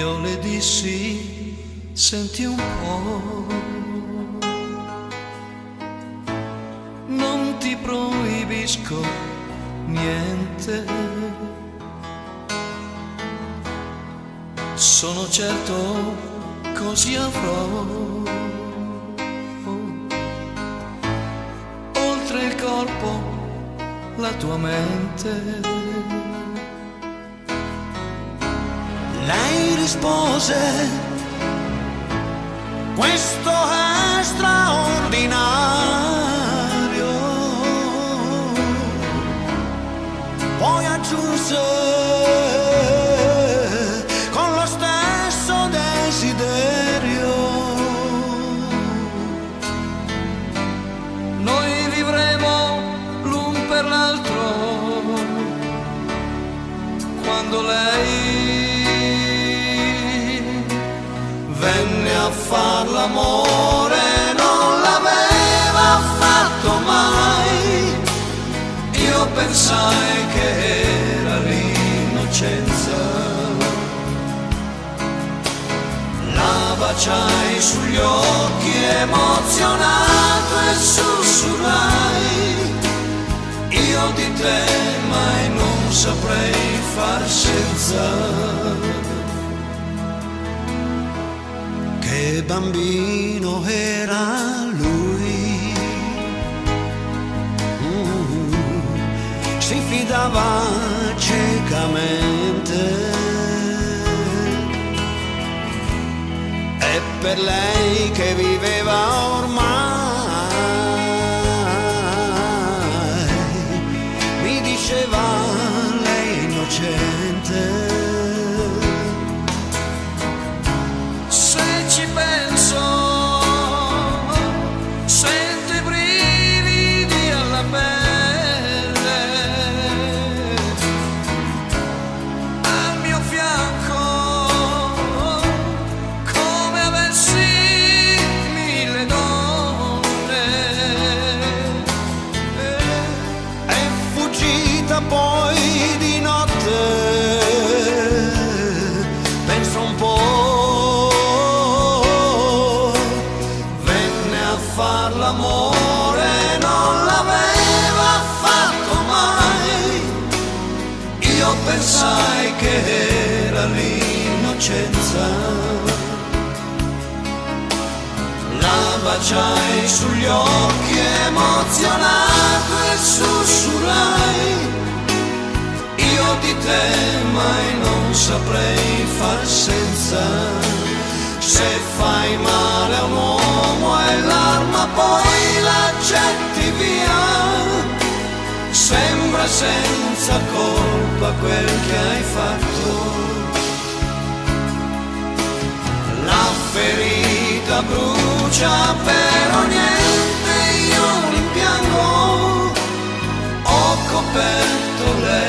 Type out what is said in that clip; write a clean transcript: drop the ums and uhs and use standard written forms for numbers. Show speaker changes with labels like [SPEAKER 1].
[SPEAKER 1] Io le dissi, senti un po', non ti proibisco niente, sono certo così avrò, oltre il corpo la tua mente.
[SPEAKER 2] Lei rispose: questo è straordinario. Poi aggiunse con lo stesso desiderio:
[SPEAKER 1] noi vivremo l'un per l'altro quando lei venne a far l'amore, non l'aveva fatto mai. Io pensai che era l'innocenza, la baciai sugli occhi emozionato e sussurrai: io di te mai non saprei far senza.
[SPEAKER 2] Che bambino era lui, si fidava ciecamente, e per lei che viveva ormai mi diceva lei è innocente. Poi di notte, penso un po', venne a far l'amore, non l'aveva fatto mai. Io pensai che era l'innocenza, la baciai sugli occhi emozionato e sussurrai: io di te mai non saprei far senza. Se fai male a un uomo e l'arma poi la getti via, sembra senza colpa quel che hai fatto. La ferita brucia però niente, io rimpiango, ho coperto lei